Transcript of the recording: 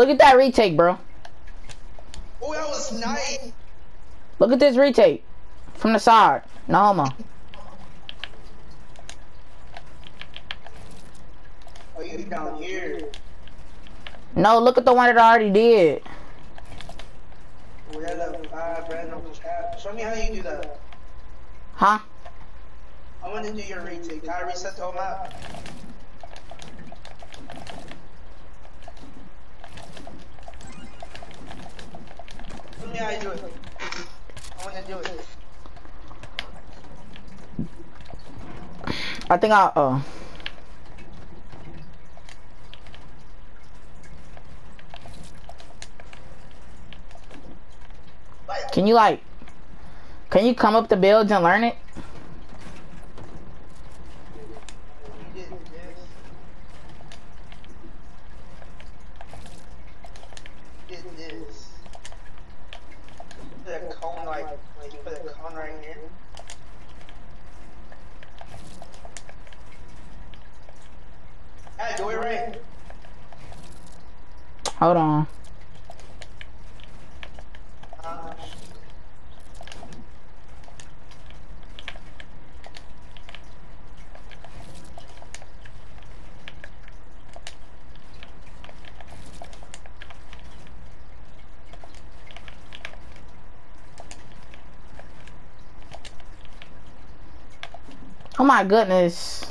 Look at that retake, bro. Oh, that was nice. Look at this retake from the side. No homo. Oh, you down here. No, look at the one that I already did. Oh, that level 5 random chat. Show me how you do that. Huh? I want to do your retake. Can I reset the whole map? Show me how you do it. I want to do it. I think I Can you come up the builds and learn it? You did this. You did this. Put a cone like you put a cone right here. Yeah, do it right. Hold on. Oh my goodness.